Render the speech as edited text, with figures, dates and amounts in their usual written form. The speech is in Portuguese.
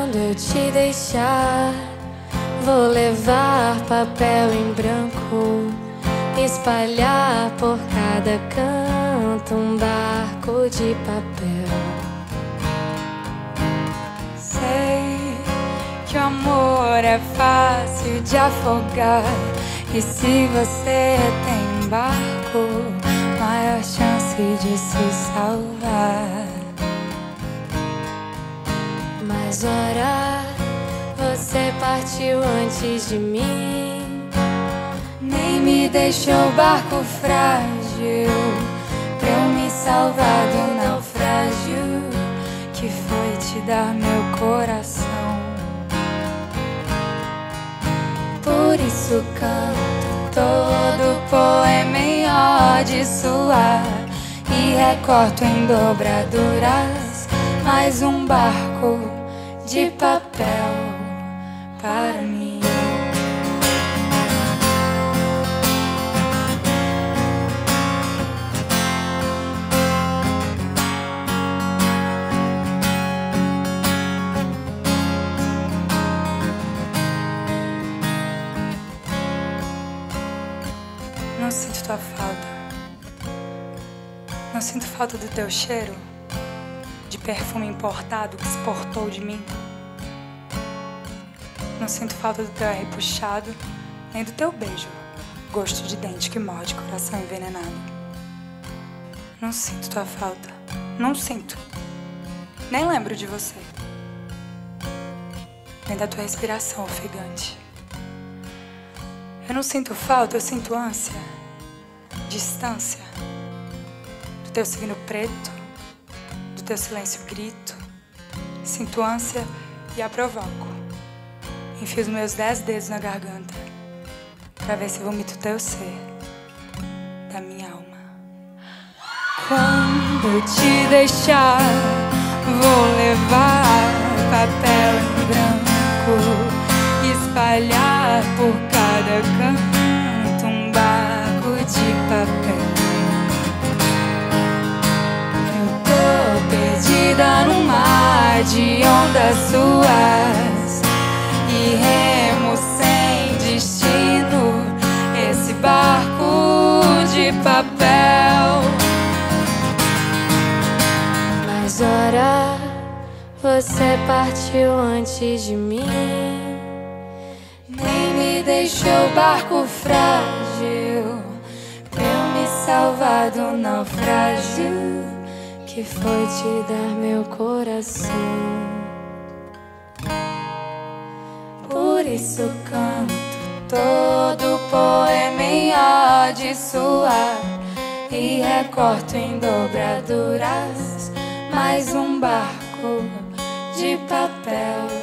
Quando eu te deixar, vou levar papel em branco, espalhar por cada canto um barco de papel. Sei que o amor é fácil de afogar, e se você tem um barco, maior chance de se salvar. Mas ora, você partiu antes de mim, nem me deixou o barco frágil pra eu me salvar do naufrágio que foi te dar meu coração. Por isso canto todo poema em ó de suar, e recorto em dobraduras mais um barco de papel para mim. Não sinto tua falta. Não sinto falta do teu cheiro de perfume importado que exportou de mim. Não sinto falta do teu ar puxado, nem do teu beijo, gosto de dente que morde coração envenenado. Não sinto tua falta. Não sinto. Nem lembro de você, nem da tua respiração ofegante. Eu não sinto falta, eu sinto ânsia, distância do teu signo preto, do teu silêncio grito. Sinto ânsia e a provoco. Enfio os meus 10 dedos na garganta pra ver se vomito o teu ser da minha alma. Quando eu te deixar, vou levar papel em branco, espalhar por cada canto um barco de papel. Eu tô perdida num mar de ondas suas e remo sem destino, esse barco de papel. mas ora, você partiu antes de mim, nem me deixou o barco frágil pra eu me salvar do naufrágio que foi te dar meu coração. Por isso canto todo poema em ó de suar e recorto em dobraduras mais um barco de papel.